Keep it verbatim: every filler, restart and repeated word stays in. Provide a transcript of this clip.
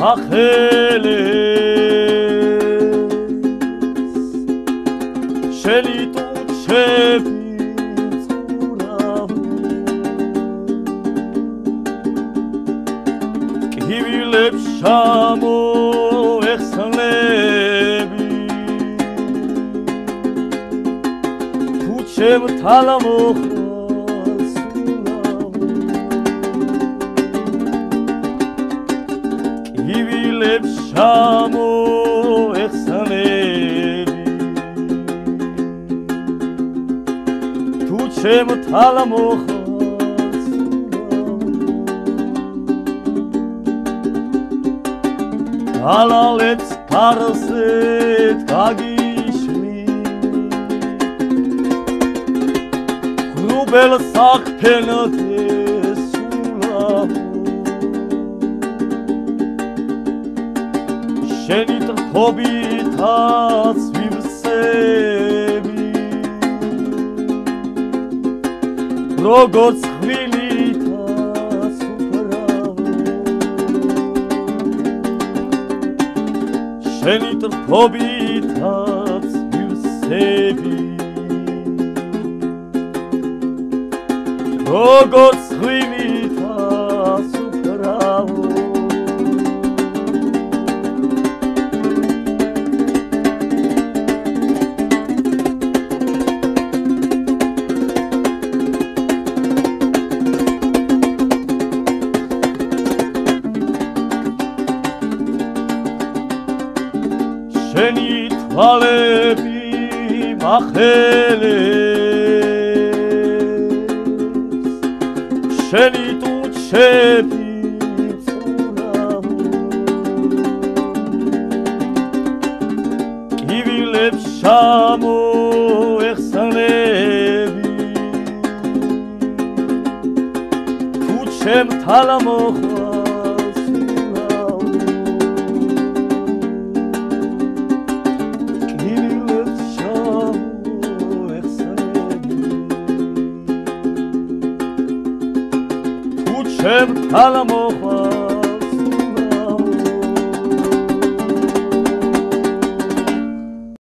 ახელეს შენი ტუჩები წურავ კივილებს ჩამოეხსნები თუ ჩემ თალამოხრა ივილებს ჩამოეხსნები თუ ჩემ თალამოხრას ალალებს გარსეთ გაგიშლი ღრუბელ საქმენათე სულავ შენი ტრფობითაც ვივსები როგორც ხვილითაც უფრავ შენი ტრფობითაც ვივსები როგორც ხვილითაც უფრავ შენი თვალები მახელეს შენი ტუჩები წურავ კივილებს ჩამოეხსნები თუ ჩემ თალამოხრას ჩემ თალამოხრას